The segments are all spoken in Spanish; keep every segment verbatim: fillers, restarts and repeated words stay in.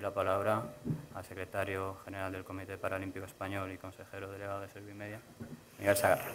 la palabra al secretario general del Comité Paralímpico Español y consejero delegado de Servimedia, Miguel Sagarra.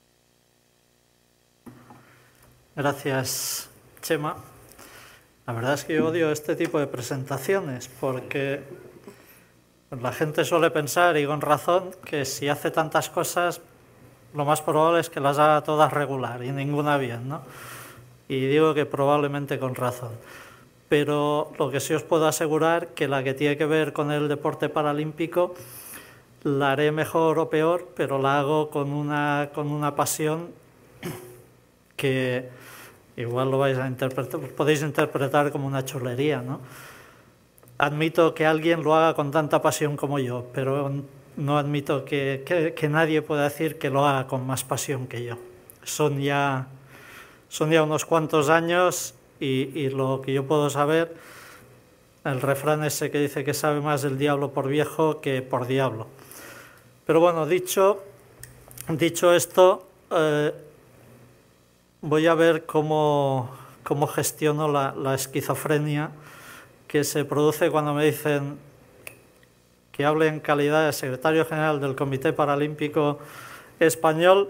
Gracias, Chema. La verdad es que yo odio este tipo de presentaciones porque la gente suele pensar, y con razón, que si hace tantas cosas, lo más probable es que las haga todas regular y ninguna bien, ¿no? Y digo que probablemente con razón. Pero lo que sí os puedo asegurar que la que tiene que ver con el deporte paralímpico la haré mejor o peor, pero la hago con una, con una pasión que igual lo vais a interpretar, podéis interpretar como una chulería, ¿no? Admito que alguien lo haga con tanta pasión como yo, pero no admito que, que, que nadie pueda decir que lo haga con más pasión que yo. Son ya, son ya unos cuantos años y, y lo que yo puedo saber, el refrán ese que dice que sabe más el diablo por viejo que por diablo. Pero bueno, dicho, dicho esto, eh, voy a ver cómo, cómo gestiono la, la esquizofrenia que se produce cuando me dicen que hable en calidad de secretario general del Comité Paralímpico Español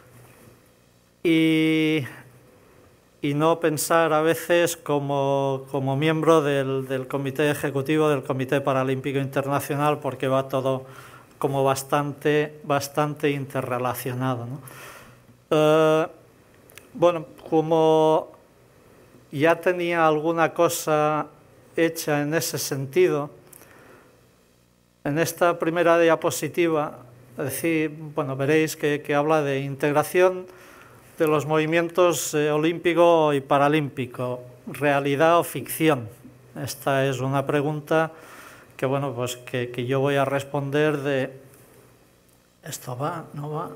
y, y no pensar a veces como, como miembro del, del Comité Ejecutivo del Comité Paralímpico Internacional, porque va todo como bastante, bastante interrelacionado, ¿no? Eh, bueno, como ya tenía alguna cosa hecha en ese sentido, en esta primera diapositiva, es decir, bueno, veréis que, que habla de integración de los movimientos eh, olímpico y paralímpico, realidad o ficción. Esta es una pregunta que, bueno, pues que, que yo voy a responder de... ¿Esto va? ¿No va?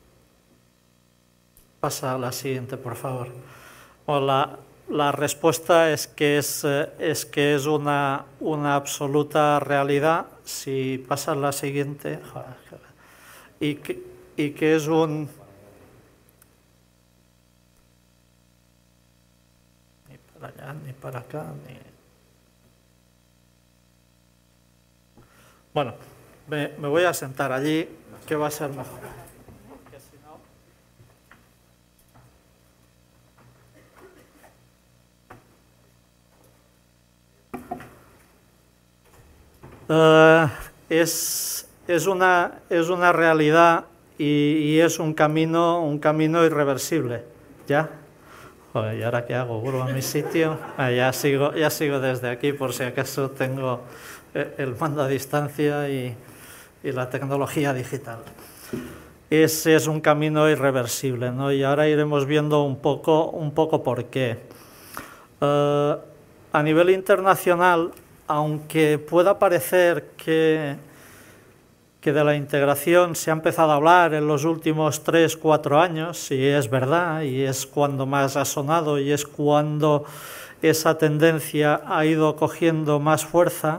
Pasa a la siguiente, por favor. O la, la respuesta es que es, es, que es una, una absoluta realidad. Si pasa a la siguiente, y que, y que es un... Ni para allá, ni para acá, ni... Bueno, me, me voy a sentar allí, que va a ser mejor. Uh, es, es, una, es una realidad y, y es un camino, un camino irreversible. ¿Ya? Joder, ¿y ahora qué hago? ¿Vuelvo a mi sitio? Ah, ya, sigo, ya sigo desde aquí por si acaso tengo el mando a distancia y, y la tecnología digital. Ese es un camino irreversible, ¿no? Y ahora iremos viendo un poco, un poco por qué. Uh, a nivel internacional, aunque pueda parecer que, que de la integración se ha empezado a hablar en los últimos tres, cuatro años, y es verdad, y es cuando más ha sonado, y es cuando esa tendencia ha ido cogiendo más fuerza,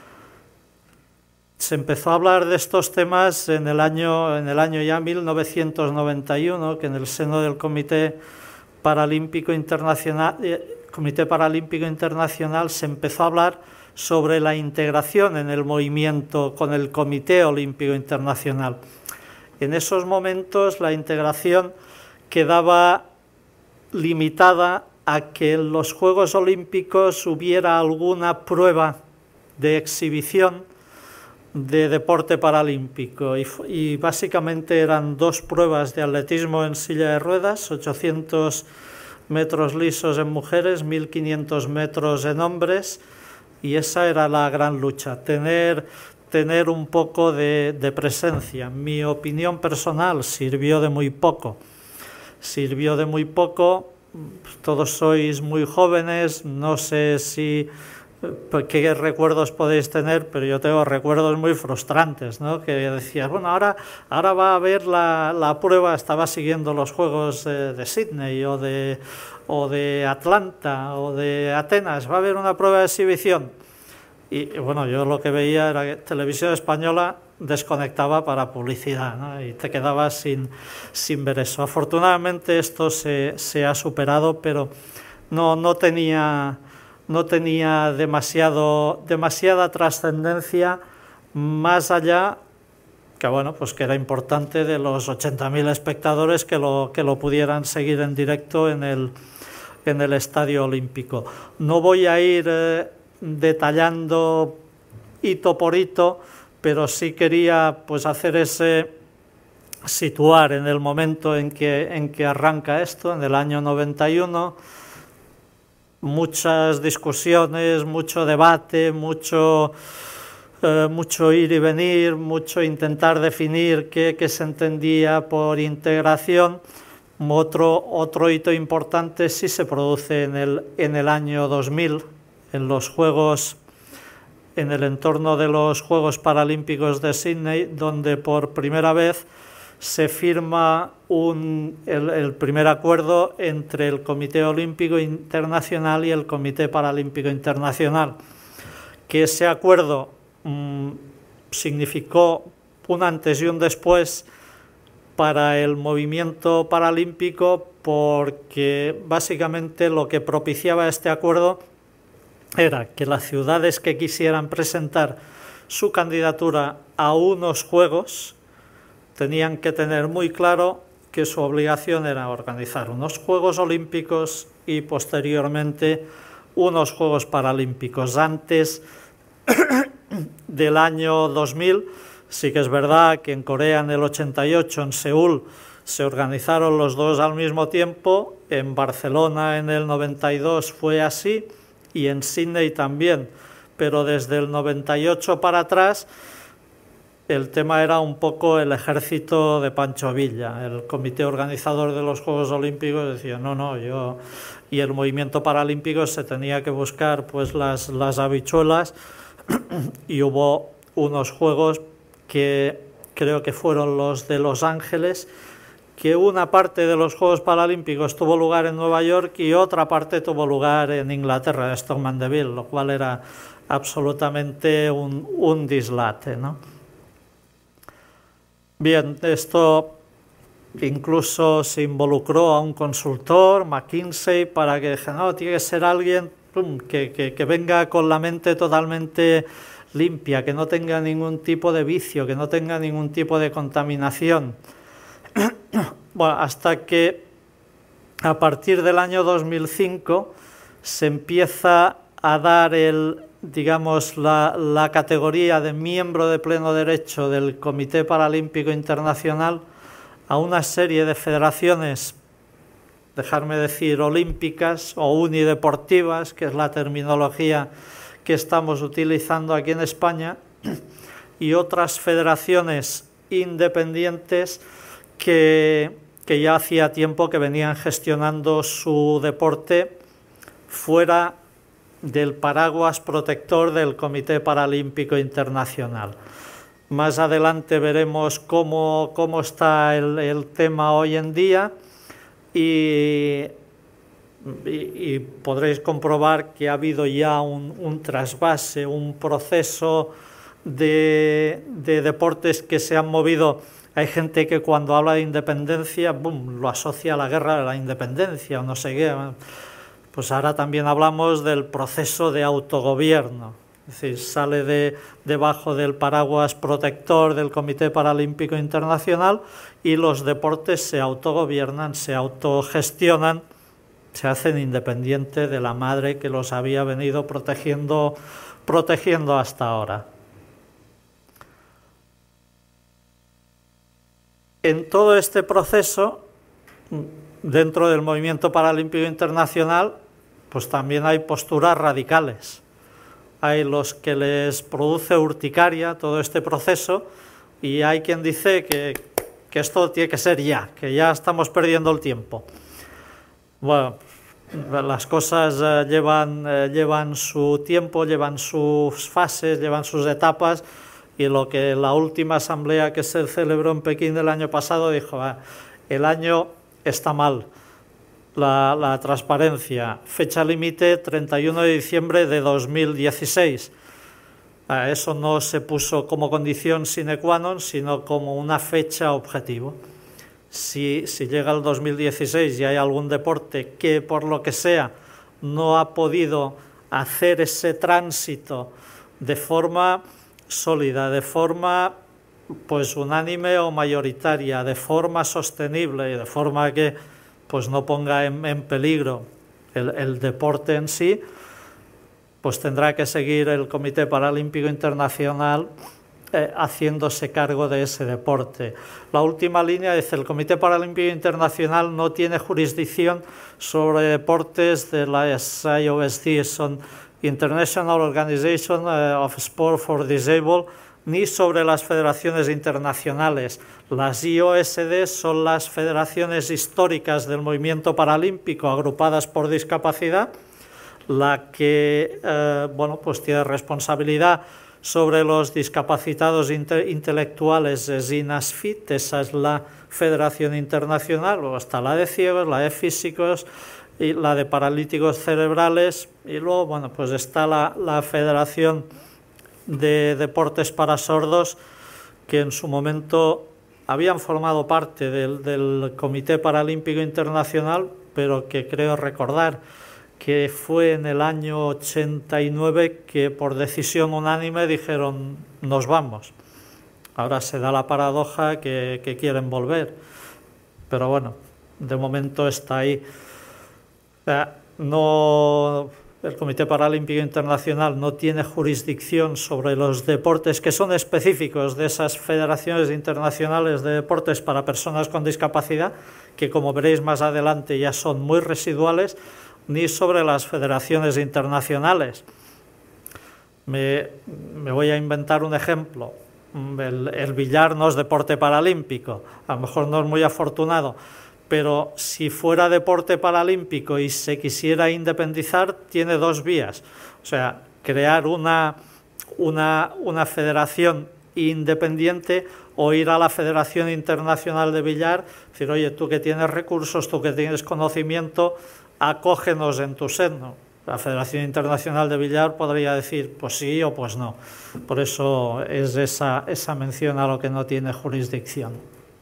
se empezó a hablar de estos temas en el año, en el año ya mil novecientos noventa y uno, que en el seno del Comité Paralímpico Internacional, eh, Comité Paralímpico Internacional se empezó a hablar sobre la integración en el movimiento con el Comité Olímpico Internacional. En esos momentos la integración quedaba limitada a que en los Juegos Olímpicos hubiera alguna prueba de exhibición de deporte paralímpico y, y básicamente eran dos pruebas de atletismo en silla de ruedas, ochocientos metros lisos en mujeres, mil quinientos metros en hombres. Y esa era la gran lucha, tener, tener un poco de, de presencia. Mi opinión personal sirvió de muy poco. Sirvió de muy poco, todos sois muy jóvenes, no sé si qué recuerdos podéis tener, pero yo tengo recuerdos muy frustrantes, ¿no? Que decías, bueno, ahora, ahora va a haber la, la prueba, estaba siguiendo los Juegos de, de Sydney o de, o de Atlanta o de Atenas, va a haber una prueba de exhibición. Y, y bueno, yo lo que veía era que Televisión Española desconectaba para publicidad, ¿no? Y te quedabas sin, sin ver eso. Afortunadamente esto se, se ha superado, pero no, no tenía... no tenía demasiado, demasiada trascendencia más allá que, bueno, pues que era importante de los ochenta mil espectadores que lo, que lo pudieran seguir en directo en el, en el Estadio Olímpico. No voy a ir eh, detallando hito por hito, pero sí quería pues hacer ese situar en el momento en que, en que arranca esto, en el año noventa y uno, muchas discusiones, mucho debate, mucho, eh, mucho ir y venir, mucho intentar definir qué, qué se entendía por integración. Otro, otro hito importante sí se produce en el, en el año dos mil, en los Juegos, en el entorno de los Juegos Paralímpicos de Sydney, donde por primera vez se firma un, el, el primer acuerdo entre el Comité Olímpico Internacional y el Comité Paralímpico Internacional, que ese acuerdo mmm, significó un antes y un después para el movimiento paralímpico, porque básicamente lo que propiciaba este acuerdo era que las ciudades que quisieran presentar su candidatura a unos Juegos tenían que tener muy claro que su obligación era organizar unos Juegos Olímpicos y posteriormente unos Juegos Paralímpicos. Antes del año dos mil, sí que es verdad que en Corea en el ochenta y ocho, en Seúl, se organizaron los dos al mismo tiempo, en Barcelona en el noventa y dos fue así, y en Sydney también, pero desde el noventa y ocho para atrás el tema era un poco el ejército de Pancho Villa. El comité organizador de los Juegos Olímpicos decía no, no, yo... Y el movimiento paralímpico se tenía que buscar pues las, las habichuelas y hubo unos Juegos que creo que fueron los de Los Ángeles, que una parte de los Juegos Paralímpicos tuvo lugar en Nueva York y otra parte tuvo lugar en Inglaterra, en Stoke-Mandeville, lo cual era absolutamente un, un dislate, ¿no? Bien, esto incluso se involucró a un consultor, McKinsey, para que dijera, no, tiene que ser alguien pum, que, que, que venga con la mente totalmente limpia, que no tenga ningún tipo de vicio, que no tenga ningún tipo de contaminación. Bueno, hasta que a partir del año dos mil cinco se empieza a dar el, digamos, la, la categoría de miembro de pleno derecho del Comité Paralímpico Internacional a una serie de federaciones, dejarme decir, olímpicas o unideportivas, que es la terminología que estamos utilizando aquí en España, y otras federaciones independientes que, que ya hacía tiempo que venían gestionando su deporte fuera del paraguas protector del Comité Paralímpico Internacional. Más adelante veremos cómo, cómo está el, el tema hoy en día y, y, y podréis comprobar que ha habido ya un, un trasvase, un proceso de, de deportes que se han movido. Hay gente que cuando habla de independencia, boom, lo asocia a la guerra de la independencia o no sé qué. Pues ahora también hablamos del proceso de autogobierno, es decir, sale de, debajo del paraguas protector del Comité Paralímpico Internacional y los deportes se autogobiernan, se autogestionan, se hacen independientes de la madre que los había venido protegiendo, protegiendo hasta ahora. En todo este proceso, dentro del Movimiento Paralímpico Internacional, pues también hay posturas radicales. Hay los que les produce urticaria todo este proceso y hay quien dice que, que esto tiene que ser ya, que ya estamos perdiendo el tiempo. Bueno, las cosas eh, llevan, eh, llevan su tiempo, llevan sus fases, llevan sus etapas, y lo que la última asamblea que se celebró en Pekín el año pasado dijo, ah, el año está mal. La, la transparencia, fecha límite treinta y uno de diciembre de dos mil dieciséis. A eso no se puso como condición sine qua non, sino como una fecha objetivo. Si, si llega el dos mil dieciséis y hay algún deporte que por lo que sea no ha podido hacer ese tránsito de forma sólida, de forma pues unánime o mayoritaria, de forma sostenible y de forma que pues no ponga en, en peligro el, el deporte en sí, pues tendrá que seguir el Comité Paralímpico Internacional eh, haciéndose cargo de ese deporte. La última línea dice: el Comité Paralímpico Internacional no tiene jurisdicción sobre deportes de las I O S D, son International Organization of Sport for Disabled, ni sobre las federaciones internacionales. Las I O S D son las federaciones históricas del movimiento paralímpico agrupadas por discapacidad. La que eh, bueno, pues tiene responsabilidad sobre los discapacitados inte intelectuales es I N A S F I T, esa es la federación internacional. Luego está la de ciegos, la de físicos y la de paralíticos cerebrales, y luego bueno, pues está la, la Federación de Deportes para Sordos, que en su momento habían formado parte del, del Comité Paralímpico Internacional, pero que creo recordar que fue en el año ochenta y nueve que por decisión unánime dijeron nos vamos. Ahora se da la paradoja que, que quieren volver, pero bueno, de momento está ahí. O sea, no, el Comité Paralímpico Internacional no tiene jurisdicción sobre los deportes que son específicos de esas federaciones internacionales de deportes para personas con discapacidad, que como veréis más adelante ya son muy residuales, ni sobre las federaciones internacionales. Me, me voy a inventar un ejemplo. El, el billar no es deporte paralímpico, a lo mejor no es muy afortunado, pero si fuera deporte paralímpico y se quisiera independizar, tiene dos vías. O sea, crear una, una, una federación independiente o ir a la Federación Internacional de Billar, decir, oye, tú que tienes recursos, tú que tienes conocimiento, acógenos en tu seno. La Federación Internacional de Billar podría decir pues sí o pues no. Por eso es esa, esa mención a lo que no tiene jurisdicción.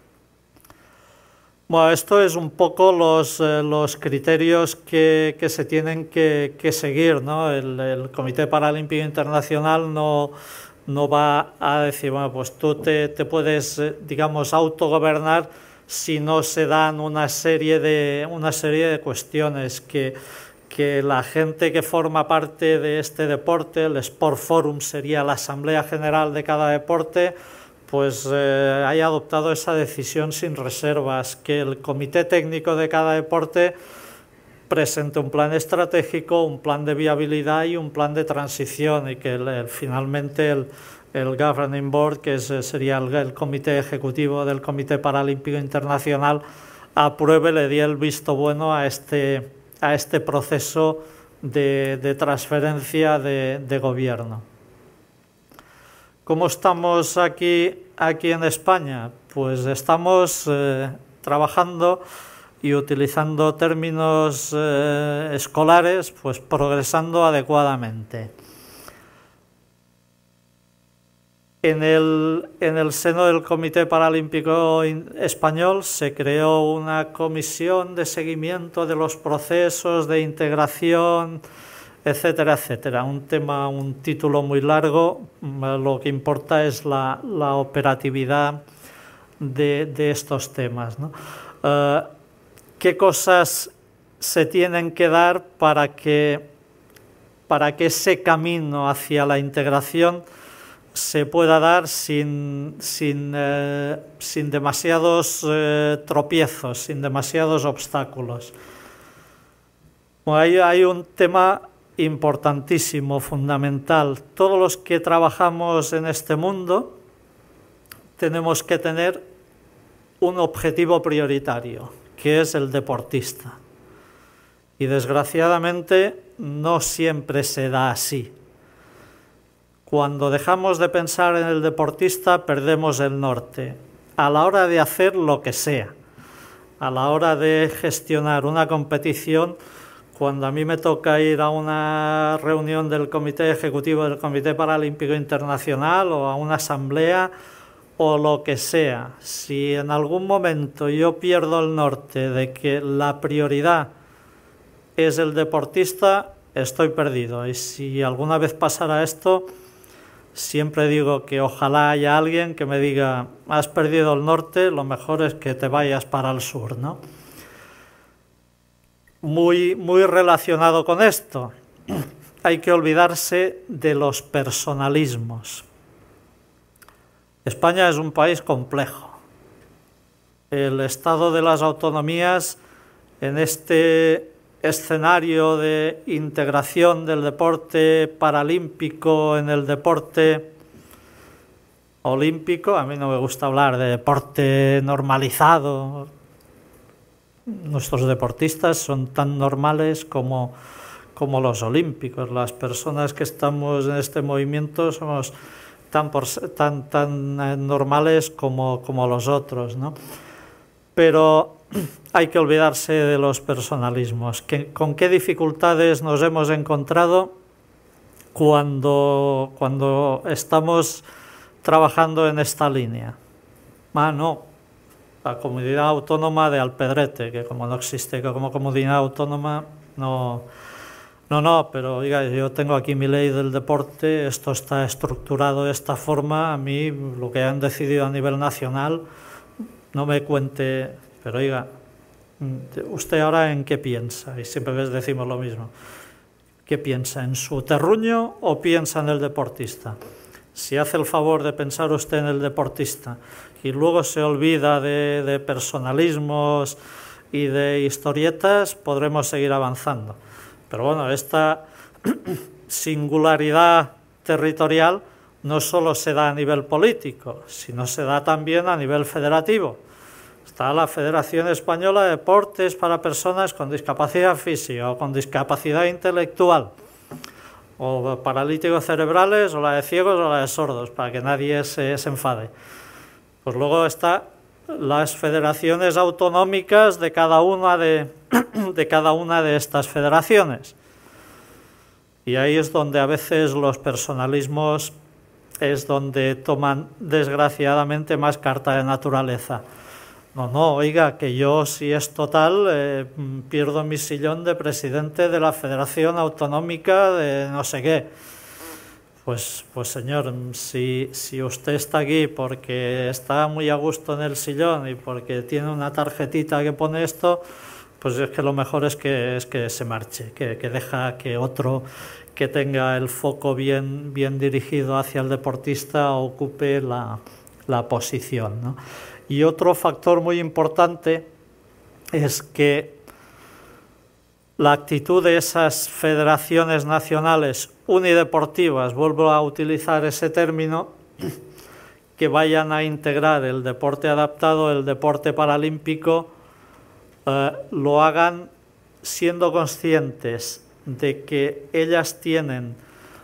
Bueno, esto es un poco los, eh, los criterios que, que se tienen que, que seguir, ¿no? El, el Comité Paralímpico Internacional no, no va a decir, bueno, pues tú te, te puedes, digamos, autogobernar si no se dan una serie de, una serie de cuestiones que, que la gente que forma parte de este deporte, el Sport Forum sería la asamblea general de cada deporte, pues eh, haya adoptado esa decisión sin reservas, que el comité técnico de cada deporte presente un plan estratégico, un plan de viabilidad y un plan de transición, y que el, el, finalmente el el Governing Board, que es, sería el, el comité ejecutivo del Comité Paralímpico Internacional, apruebe, le dé el visto bueno a este, a este proceso de, de transferencia de, de gobierno. ¿Cómo estamos aquí, aquí en España? Pues estamos eh, trabajando y utilizando términos eh, escolares, pues progresando adecuadamente. En el, en el seno del Comité Paralímpico Español se creó una comisión de seguimiento de los procesos de integración, etcétera, etcétera. Un tema, un título muy largo, lo que importa es la, la operatividad de, de estos temas, ¿no? Uh, ¿Qué cosas se tienen que dar para que, para que ese camino hacia la integración se pueda dar sin, sin, eh, sin demasiados eh, tropiezos, sin demasiados obstáculos? Bueno, hay, hay un tema importantísimo, fundamental. Todos los que trabajamos en este mundo tenemos que tener un objetivo prioritario, que es el deportista. Y desgraciadamente no siempre se da así. Cuando dejamos de pensar en el deportista, perdemos el norte. A la hora de hacer lo que sea, a la hora de gestionar una competición, cuando a mí me toca ir a una reunión del Comité Ejecutivo del Comité Paralímpico Internacional o a una asamblea o lo que sea, si en algún momento yo pierdo el norte de que la prioridad es el deportista, estoy perdido. Y si alguna vez pasara esto, siempre digo que ojalá haya alguien que me diga, has perdido el norte, lo mejor es que te vayas para el sur, ¿no? Muy, muy relacionado con esto, hay que olvidarse de los personalismos. España es un país complejo. El estado de las autonomías en este escenario de integración del deporte paralímpico en el deporte olímpico, a mí no me gusta hablar de deporte normalizado. Nuestros deportistas son tan normales como, como los olímpicos. Las personas que estamos en este movimiento somos tan, por, tan, tan normales como, como los otros, ¿no? Pero hay que olvidarse de los personalismos. ¿Con qué dificultades nos hemos encontrado cuando, cuando estamos trabajando en esta línea? Ah, no, la comunidad autónoma de Alpedrete, que como no existe como comunidad autónoma, no, no, no, pero oiga, yo tengo aquí mi ley del deporte, esto está estructurado de esta forma, a mí lo que han decidido a nivel nacional, no me cuente, pero oiga, ¿usted ahora en qué piensa? Y siempre les decimos lo mismo. ¿Qué piensa? ¿En su terruño o piensa en el deportista? Si hace el favor de pensar usted en el deportista y luego se olvida de, de personalismos y de historietas, podremos seguir avanzando. Pero bueno, esta singularidad territorial no solo se da a nivel político, sino se da también a nivel federativo. Está la Federación Española de Deportes para Personas con Discapacidad Física o con Discapacidad Intelectual, o paralíticos cerebrales, o la de ciegos o la de sordos, para que nadie se, se enfade. Pues luego están las federaciones autonómicas de cada una de, de cada una de estas federaciones. Y ahí es donde a veces los personalismos es donde toman desgraciadamente más carta de naturaleza. No, no, oiga, que yo si es total eh, pierdo mi sillón de presidente de la Federación Autonómica de no sé qué. Pues, pues señor, si, si usted está aquí porque está muy a gusto en el sillón y porque tiene una tarjetita que pone esto, pues es que lo mejor es que, es que se marche, que, que deja que otro que tenga el foco bien, bien dirigido hacia el deportista ocupe la, la posición, ¿no? Y otro factor muy importante es que la actitud de esas federaciones nacionales unideportivas, vuelvo a utilizar ese término, que vayan a integrar el deporte adaptado, el deporte paralímpico, eh, lo hagan siendo conscientes de que ellas tienen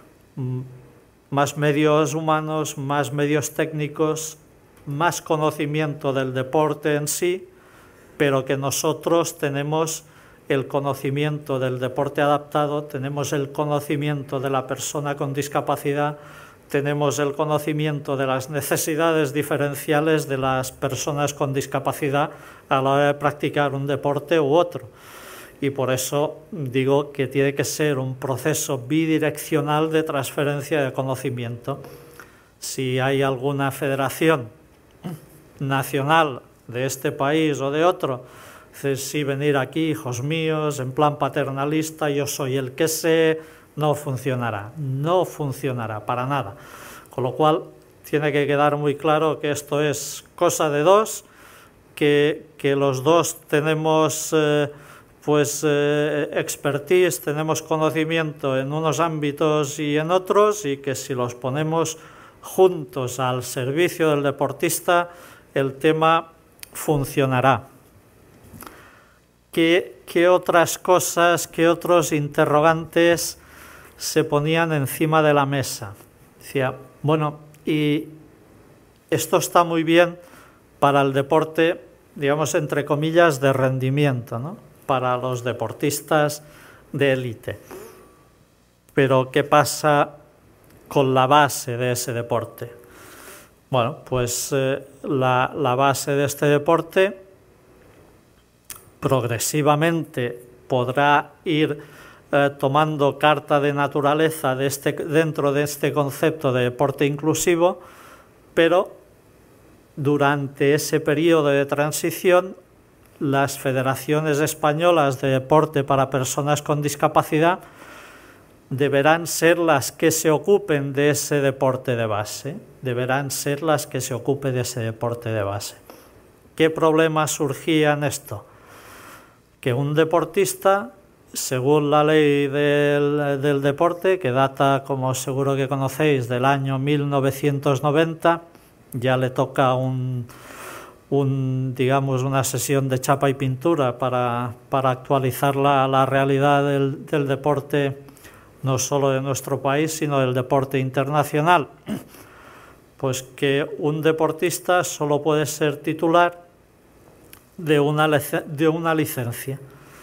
más medios humanos, más medios técnicos, más conocimiento del deporte en sí, pero que nosotros tenemos el conocimiento del deporte adaptado, tenemos el conocimiento de la persona con discapacidad, tenemos el conocimiento de las necesidades diferenciales de las personas con discapacidad a la hora de practicar un deporte u otro. Y por eso digo que tiene que ser un proceso bidireccional de transferencia de conocimiento. Si hay alguna federación nacional de este país o de otro, si venir aquí, hijos míos, en plan paternalista, yo soy el que sé, no funcionará, no funcionará para nada. Con lo cual tiene que quedar muy claro que esto es cosa de dos, que, que los dos tenemos eh, pues eh, expertise, tenemos conocimiento en unos ámbitos y en otros, y que si los ponemos juntos al servicio del deportista, el tema funcionará. ¿Qué, qué otras cosas, qué otros interrogantes se ponían encima de la mesa? Decía, bueno, y esto está muy bien para el deporte, digamos, entre comillas, de rendimiento, ¿no? Para los deportistas de élite. Pero ¿qué pasa con la base de ese deporte? Bueno, pues eh, la, la base de este deporte progresivamente podrá ir eh, tomando carta de naturaleza de este, dentro de este concepto de deporte inclusivo, pero durante ese periodo de transición las federaciones españolas de deporte para personas con discapacidad deberán ser las que se ocupen de ese deporte de base, deberán ser las que se ocupen de ese deporte de base. ¿Qué problema surgía en esto? Que un deportista, según la ley del, del deporte, que data, como seguro que conocéis, del año mil novecientos noventa, ya le toca un, un, digamos, una sesión de chapa y pintura para, para actualizar la, la realidad del, del deporte, no solo de nuestro país, sino del deporte internacional. Pues que un deportista solo puede ser titular de una, de una licencia.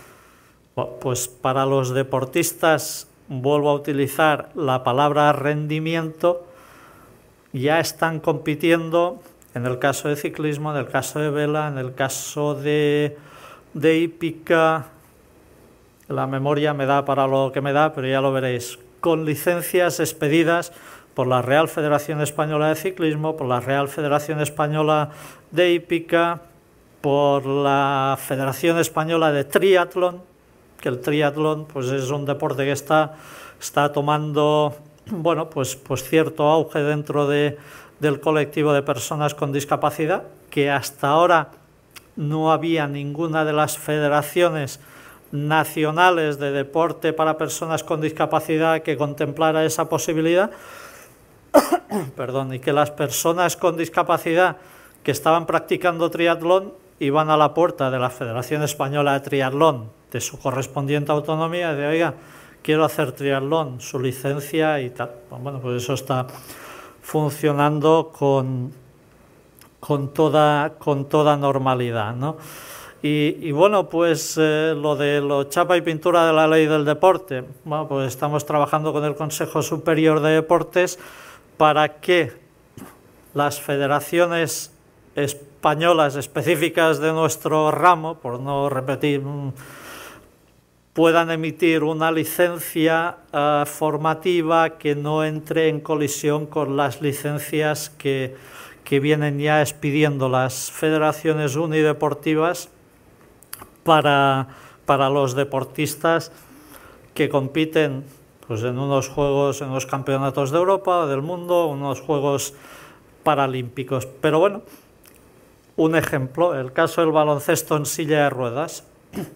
Pues para los deportistas, vuelvo a utilizar la palabra rendimiento, ya están compitiendo en el caso de ciclismo, en el caso de vela, en el caso de, de hípica. La memoria me da para lo que me da, pero ya lo veréis, con licencias expedidas por la Real Federación Española de Ciclismo, por la Real Federación Española de Hípica, por la Federación Española de Triatlón, que el triatlón pues es un deporte que está, está tomando bueno, pues, pues cierto auge dentro de, del colectivo de personas con discapacidad, que hasta ahora no había ninguna de las federaciones nacionales de deporte para personas con discapacidad que contemplara esa posibilidad. Perdón, y que las personas con discapacidad que estaban practicando triatlón iban a la puerta de la Federación Española de Triatlón, de su correspondiente autonomía, y de, oiga, quiero hacer triatlón, su licencia y tal. Bueno, pues eso está funcionando con, con, toda, con toda normalidad, ¿no? Y, y bueno, pues eh, lo de lo chapa y pintura de la ley del deporte, bueno, pues estamos trabajando con el Consejo Superior de Deportes para que las federaciones españolas específicas de nuestro ramo, por no repetir, puedan emitir una licencia uh, formativa que no entre en colisión con las licencias que, que vienen ya expidiendo las federaciones unideportivas para, para los deportistas que compiten pues, en unos juegos, en los campeonatos de Europa, del mundo, unos juegos paralímpicos. Pero bueno, un ejemplo, el caso del baloncesto en silla de ruedas.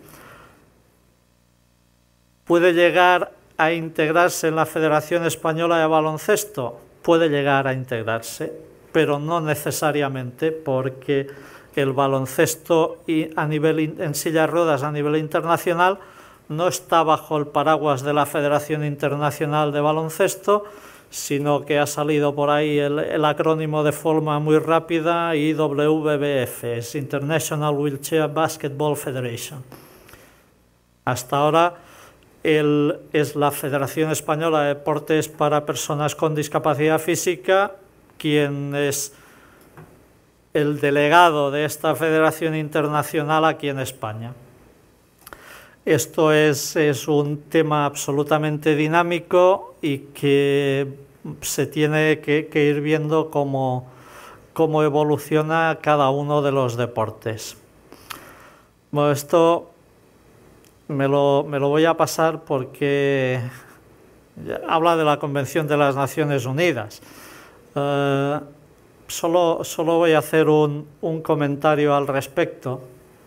¿Puede llegar a integrarse en la Federación Española de Baloncesto? Puede llegar a integrarse, pero no necesariamente, porque el baloncesto a nivel, en silla de ruedas a nivel internacional no está bajo el paraguas de la Federación Internacional de Baloncesto, sino que ha salido por ahí el, el acrónimo de forma muy rápida, I W B F, es International Wheelchair Basketball Federation. Hasta ahora el, es la Federación Española de Deportes para Personas con Discapacidad Física quien es el delegado de esta federación internacional aquí en España. Esto es, es un tema absolutamente dinámico y que se tiene que, que ir viendo cómo, cómo evoluciona cada uno de los deportes. Bueno, esto me lo, me lo voy a pasar porque habla de la Convención de las Naciones Unidas. Uh, solo, solo voy a hacer un, un comentario al respecto.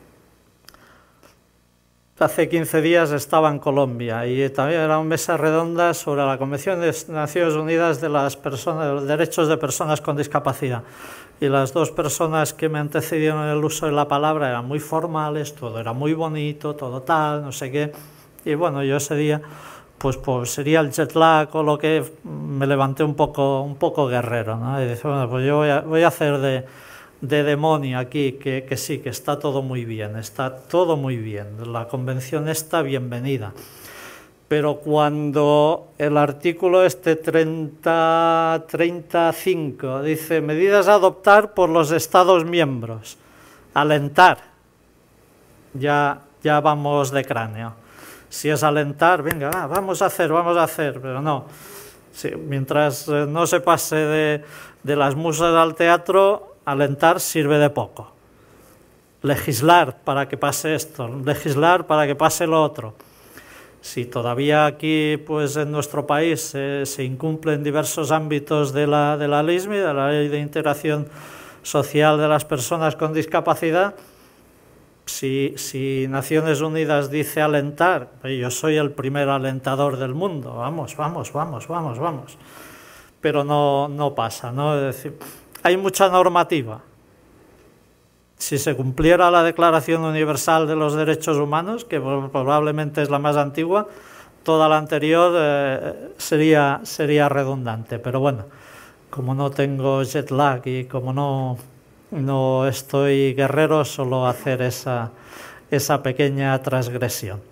Hace quince días estaba en Colombia y también era una mesa redonda sobre la Convención de Naciones Unidas de las personas, de los derechos de personas con discapacidad. Y las dos personas que me antecedieron en el uso de la palabra eran muy formales, todo era muy bonito, todo tal, no sé qué. Y bueno, yo ese día, pues, pues sería el jet lag o lo que, me levanté un poco, un poco guerrero, ¿no? Y dije, bueno, pues yo voy a, voy a hacer de... de demonio aquí, que, que sí, que está todo muy bien, está todo muy bien, la convención está bienvenida. Pero cuando el artículo este treinta, treinta y cinco dice medidas a adoptar por los Estados miembros, alentar, ya, ya vamos de cráneo. Si es alentar, venga, ah, vamos a hacer, vamos a hacer, pero no. Sí, mientras no se pase de, de las musas al teatro, alentar sirve de poco. Legislar para que pase esto, legislar para que pase lo otro. Si todavía aquí, pues en nuestro país, eh, se incumplen diversos ámbitos de la, de la L I S M I, de la Ley de Integración Social de las Personas con Discapacidad, si, si Naciones Unidas dice alentar, yo soy el primer alentador del mundo, vamos, vamos, vamos, vamos, vamos. Pero no, no pasa, ¿no? Es decir, hay mucha normativa. Si se cumpliera la Declaración Universal de los Derechos Humanos, que probablemente es la más antigua, toda la anterior eh, sería, sería redundante. Pero bueno, como no tengo jet lag y como no, no estoy guerrero, solo hacer esa, esa pequeña transgresión.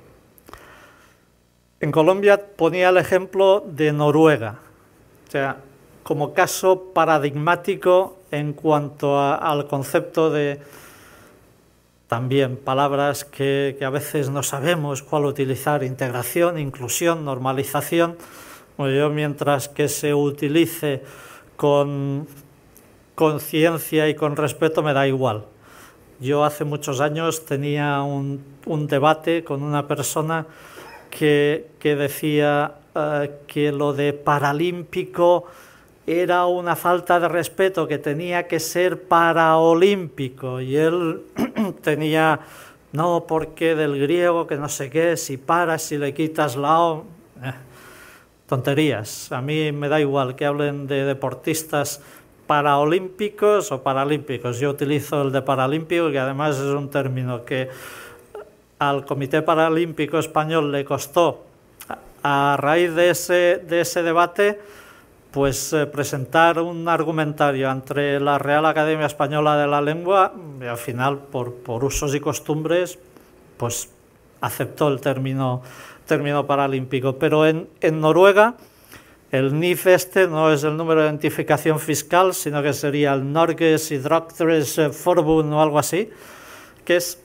En Colombia ponía el ejemplo de Noruega, o sea, como caso paradigmático en cuanto a, al concepto de, también palabras que, que a veces no sabemos cuál utilizar, integración, inclusión, normalización. Bueno, yo mientras que se utilice con conciencia y con respeto me da igual. Yo hace muchos años tenía un, un debate con una persona que, que decía uh, que lo de paralímpico era una falta de respeto, que tenía que ser paraolímpico, y él tenía, no, porque del griego, que no sé qué, si paras, si le quitas la O, eh, tonterías. A mí me da igual que hablen de deportistas paraolímpicos o paralímpicos. Yo utilizo el de paralímpico, que además es un término que al Comité Paralímpico Español le costó, a raíz de ese, de ese debate, pues eh, presentar un argumentario ante la Real Academia Española de la Lengua, y al final, por, por usos y costumbres, pues aceptó el término, término paralímpico. Pero en, en Noruega, el N I F este no es el número de identificación fiscal, sino que sería el Norges Idrettsforbund o algo así, que es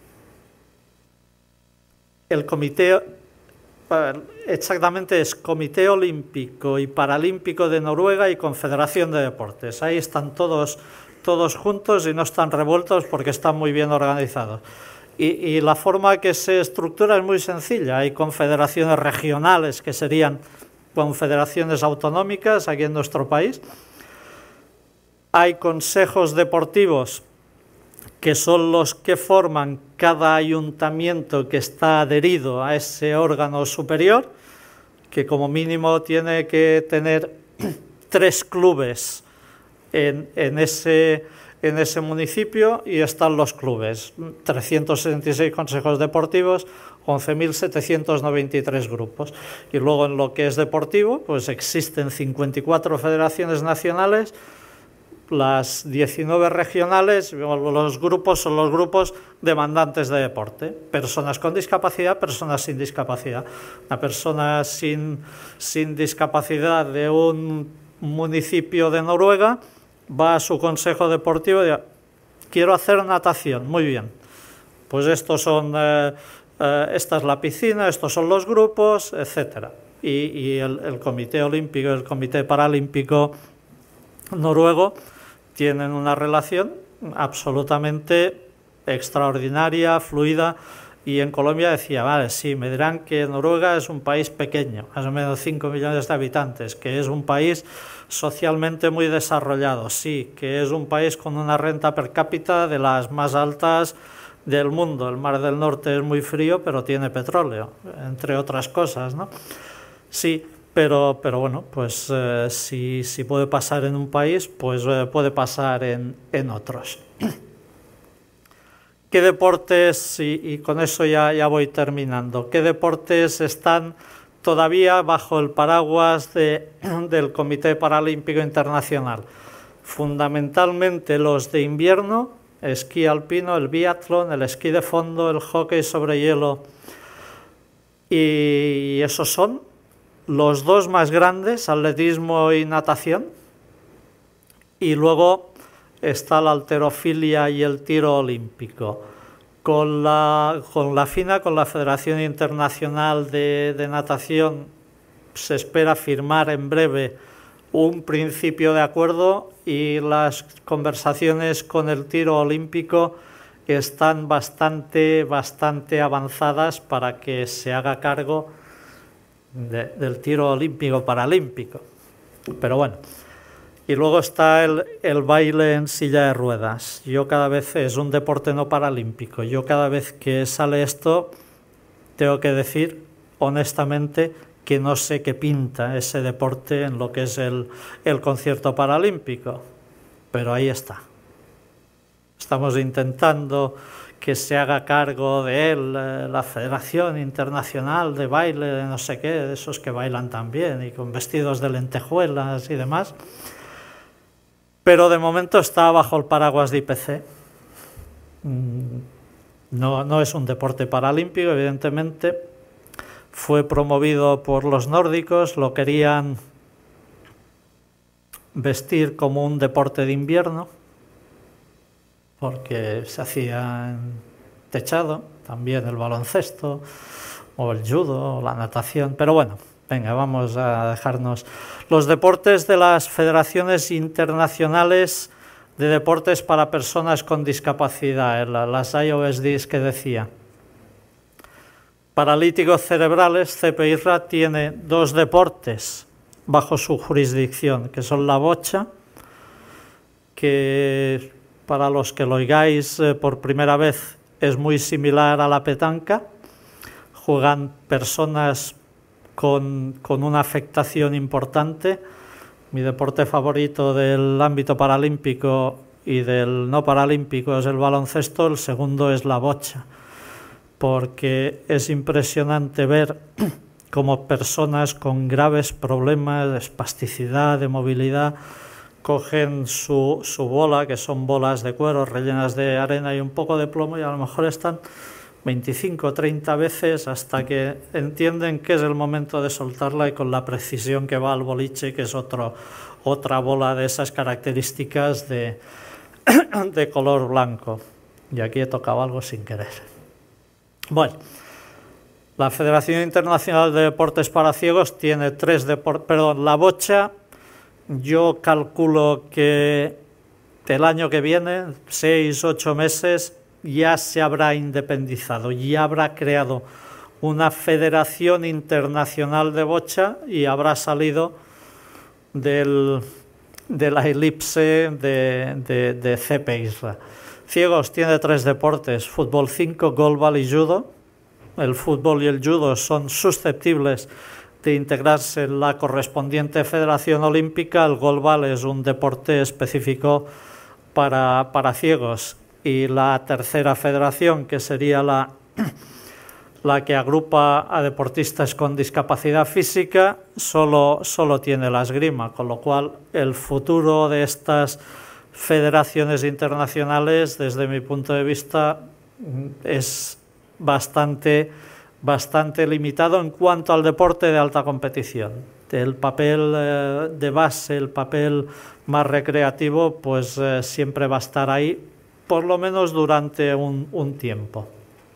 el comité... Exactamente, es Comité Olímpico y Paralímpico de Noruega y Confederación de Deportes. Ahí están todos, todos juntos y no están revueltos porque están muy bien organizados. Y, y la forma que se estructura es muy sencilla. Hay confederaciones regionales, que serían confederaciones autonómicas aquí en nuestro país. Hay consejos deportivos, que son los que forman cada ayuntamiento que está adherido a ese órgano superior, que como mínimo tiene que tener tres clubes en, en, ese, en ese municipio, y están los clubes, trescientos sesenta y seis consejos deportivos, once mil setecientos noventa y tres grupos. Y luego en lo que es deportivo, pues existen cincuenta y cuatro federaciones nacionales, las diecinueve regionales. Los grupos son los grupos demandantes de deporte, personas con discapacidad, personas sin discapacidad. Una persona sin, sin discapacidad de un municipio de Noruega va a su consejo deportivo y dice: quiero hacer natación. Muy bien, pues estos son, eh, eh, esta es la piscina, estos son los grupos, etcétera. Y, y el, el Comité Olímpico y el Comité Paralímpico noruego tienen una relación absolutamente extraordinaria, fluida. Y en Colombia decía, vale, sí, me dirán que Noruega es un país pequeño, más o menos cinco millones de habitantes, que es un país socialmente muy desarrollado, sí, que es un país con una renta per cápita de las más altas del mundo. El Mar del Norte es muy frío, pero tiene petróleo, entre otras cosas, ¿no? Sí. Pero, pero bueno, pues eh, si, si puede pasar en un país, pues eh, puede pasar en, en otros. ¿Qué deportes, y, y con eso ya, ya voy terminando, qué deportes están todavía bajo el paraguas de, del Comité Paralímpico Internacional? Fundamentalmente los de invierno, esquí alpino, el biatlón, el esquí de fondo, el hockey sobre hielo, y esos son los dos más grandes, atletismo y natación. Y luego está la halterofilia y el tiro olímpico. Con la, con la FINA, con la Federación Internacional de, de Natación, se espera firmar en breve un principio de acuerdo y las conversaciones con el tiro olímpico están bastante, bastante avanzadas para que se haga cargo de, del tiro olímpico paralímpico. Pero bueno. Y luego está el, el baile en silla de ruedas. Yo cada vez, es un deporte no paralímpico, yo cada vez que sale esto tengo que decir honestamente que no sé qué pinta ese deporte en lo que es el, el concierto paralímpico, pero ahí está. Estamos intentando que se haga cargo de él eh, la Federación Internacional de Baile, de no sé qué, de esos que bailan también y con vestidos de lentejuelas y demás. Pero de momento está bajo el paraguas de I P C. No, no es un deporte paralímpico, evidentemente. Fue promovido por los nórdicos, lo querían vestir como un deporte de invierno, porque se hacía en techado, también el baloncesto, o el judo, o la natación, pero bueno. Venga, vamos a dejarnos los deportes de las federaciones internacionales de deportes para personas con discapacidad, las I O S Ds que decía. Paralíticos cerebrales, C P I R A tiene dos deportes bajo su jurisdicción, que son la bocha, que para los que lo oigáis por primera vez es muy similar a la petanca, juegan personas Con, con una afectación importante. Mi deporte favorito del ámbito paralímpico y del no paralímpico es el baloncesto, el segundo es la bocha, porque es impresionante ver cómo personas con graves problemas de espasticidad, de movilidad, cogen su, su bola, que son bolas de cuero rellenas de arena y un poco de plomo, y a lo mejor están veinticinco o treinta veces hasta que entienden que es el momento de soltarla, y con la precisión que va al boliche, que es otro, otra bola de esas características de, de color blanco. Y aquí he tocado algo sin querer. Bueno, la Federación Internacional de Deportes para Ciegos tiene tres deportes, perdón, la bocha, yo calculo que el año que viene, seis, ocho meses, ya se habrá independizado, ya habrá creado una federación internacional de bocha y habrá salido del, de la elipse de, de, de C P I R A. Ciegos tiene tres deportes, fútbol cinco, golbal y judo. El fútbol y el judo son susceptibles de integrarse en la correspondiente federación olímpica. El golbal es un deporte específico para, para ciegos. Y la tercera federación, que sería la, la que agrupa a deportistas con discapacidad física, solo, solo tiene la esgrima, con lo cual el futuro de estas federaciones internacionales, desde mi punto de vista, es bastante, bastante limitado en cuanto al deporte de alta competición. El papel eh, de base, el papel más recreativo, pues eh, siempre va a estar ahí, por lo menos durante un, un tiempo.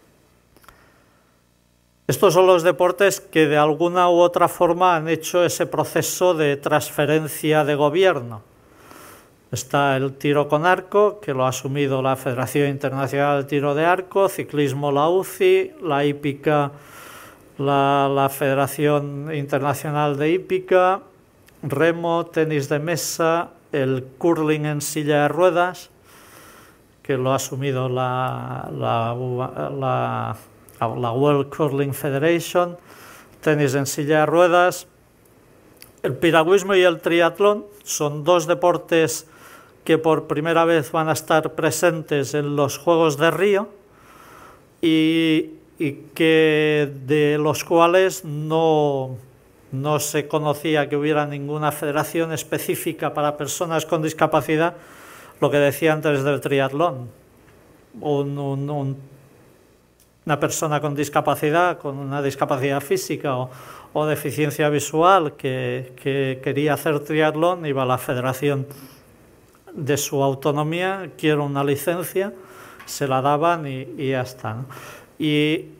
Estos son los deportes que de alguna u otra forma han hecho ese proceso de transferencia de gobierno. Está el tiro con arco, que lo ha asumido la Federación Internacional de Tiro de Arco, ciclismo la U C I, la hípica, la, la Federación Internacional de Hípica, remo, tenis de mesa, el curling en silla de ruedas, que lo ha asumido la, la, la, la World Curling Federation, tenis en silla de ruedas. El piragüismo y el triatlón son dos deportes que por primera vez van a estar presentes en los Juegos de Río y, y que de los cuales no, no se conocía que hubiera ninguna federación específica para personas con discapacidad. Lo que decía antes del triatlón, un, un, un, una persona con discapacidad, con una discapacidad física o, o deficiencia visual que, que quería hacer triatlón, iba a la federación de su autonomía, quiero una licencia, se la daban y, y ya está, ¿no? Y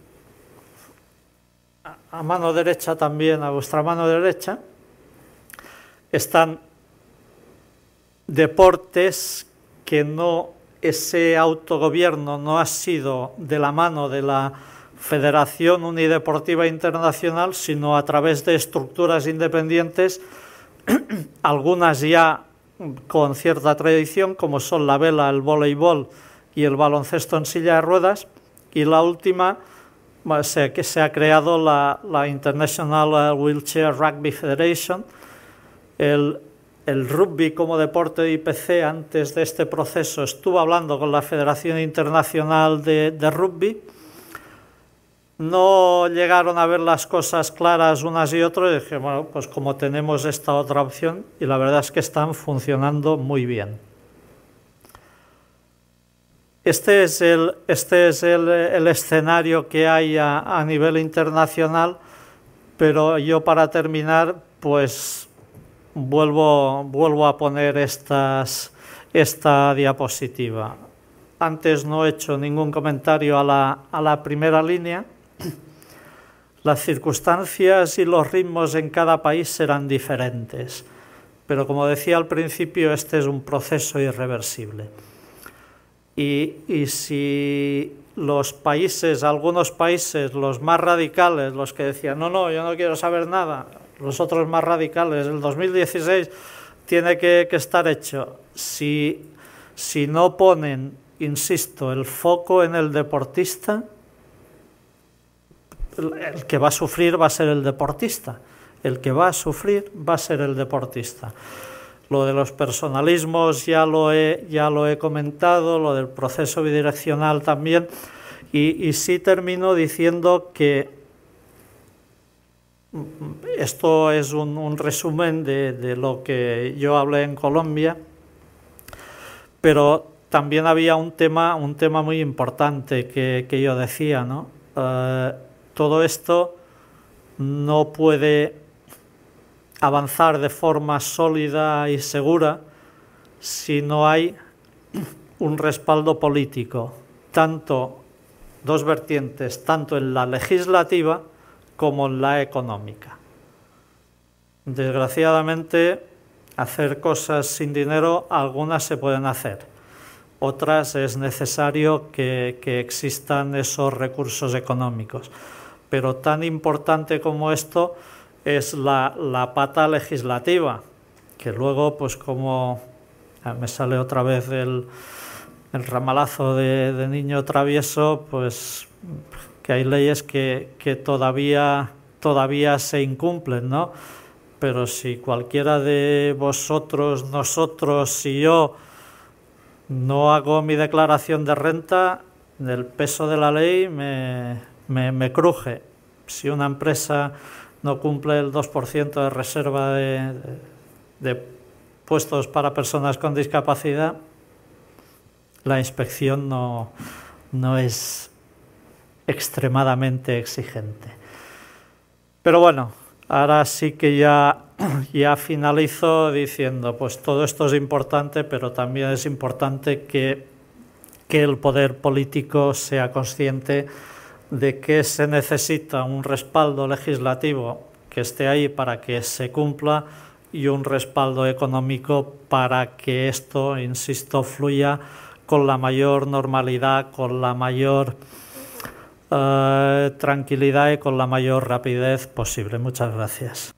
a mano derecha también, a vuestra mano derecha, están deportes que no, ese autogobierno no ha sido de la mano de la Federación Unideportiva Internacional, sino a través de estructuras independientes, algunas ya con cierta tradición, como son la vela, el voleibol y el baloncesto en silla de ruedas, y la última, que se ha creado la, la International Wheelchair Rugby Federation. El, el rugby como deporte de I P C, antes de este proceso, estuvo hablando con la Federación Internacional de, de Rugby. No llegaron a ver las cosas claras unas y otras, y dije, bueno, pues como tenemos esta otra opción, y la verdad es que están funcionando muy bien. Este es el, este es el, el escenario que hay a, a nivel internacional, pero yo para terminar, pues vuelvo, vuelvo a poner estas, esta diapositiva. Antes no he hecho ningún comentario a la, a la primera línea. Las circunstancias y los ritmos en cada país serán diferentes, pero como decía al principio, este es un proceso irreversible. Y, y si los países, algunos países, los más radicales, los que decían, no, no, yo no quiero saber nada, los otros más radicales, el dos mil dieciséis tiene que, que estar hecho. Si, si no ponen, insisto, el foco en el deportista, el que va a sufrir va a ser el deportista. El que va a sufrir va a ser el deportista. Lo de los personalismos ya lo he, ya lo he comentado, lo del proceso bidireccional también, y, y sí termino diciendo que esto es un, un resumen de, de lo que yo hablé en Colombia, pero también había un tema, un tema muy importante que, que yo decía, ¿no? Uh, todo esto no puede avanzar de forma sólida y segura si no hay un respaldo político, tanto dos vertientes, tanto en la legislativa como en la económica. Desgraciadamente, hacer cosas sin dinero, algunas se pueden hacer, otras es necesario que, que existan esos recursos económicos, pero tan importante como esto es la, la pata legislativa, que luego, pues como me sale otra vez el, el ramalazo de, de niño travieso, pues que hay leyes que, que todavía, todavía se incumplen, ¿no? Pero si cualquiera de vosotros, nosotros, si yo no hago mi declaración de renta, el peso de la ley me, me, me cruje. Si una empresa no cumple el dos por ciento de reserva de, de, de puestos para personas con discapacidad, la inspección no, no es extremadamente exigente. Pero bueno, ahora sí que ya, ya finalizo diciendo, pues todo esto es importante, pero también es importante que, que el poder político sea consciente de que se necesita un respaldo legislativo que esté ahí para que se cumpla y un respaldo económico para que esto, insisto, fluya con la mayor normalidad, con la mayor uh, tranquilidad y con la mayor rapidez posible. Muchas gracias.